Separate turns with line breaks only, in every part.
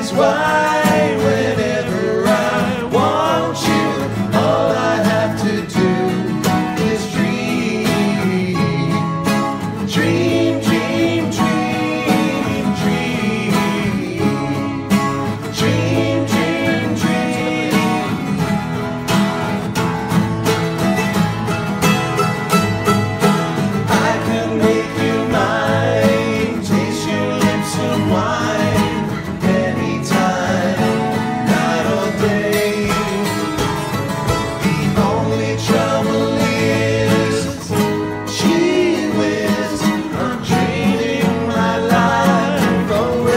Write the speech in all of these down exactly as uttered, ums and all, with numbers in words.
is why whenever I want you, all I have to do is dream. Dream, dream, dream, dream. Dream, dream, dream. I could make you mine, taste your lips and wine, anytime, night or day. The only trouble is, gee whiz, I'm draining my life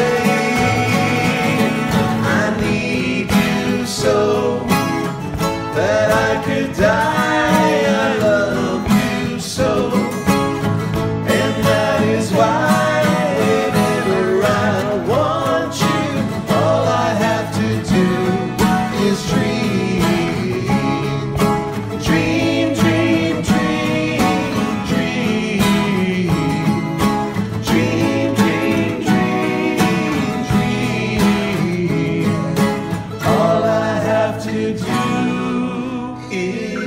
away. I need you so that I could die. I love you so, and that is why whenever I want you, all I have to do is dream. Dream, dream, dream, dream. Dream, dream, dream, dream. All I have to do is